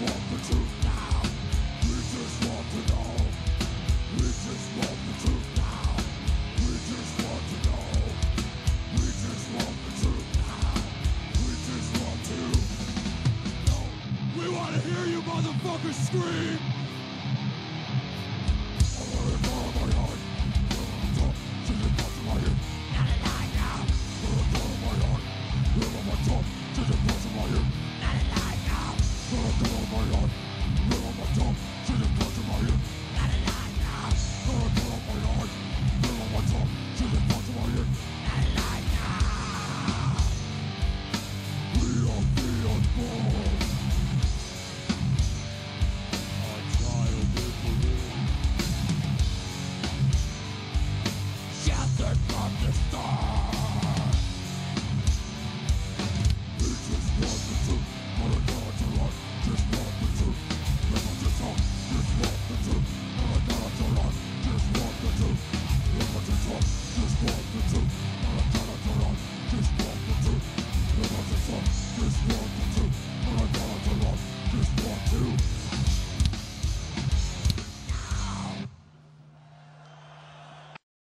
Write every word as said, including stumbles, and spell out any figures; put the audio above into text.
want the truth now. We just want to know. We just want the truth now. We just want to know. We just want the truth now. We just want to know. We want to hear you motherfuckers scream. I want to know my heart. Talk to the touch of my ear. Not alive now. I want to know my heart. Live on my tongue to the touch of my ear. Not alive now. I want to know my heart.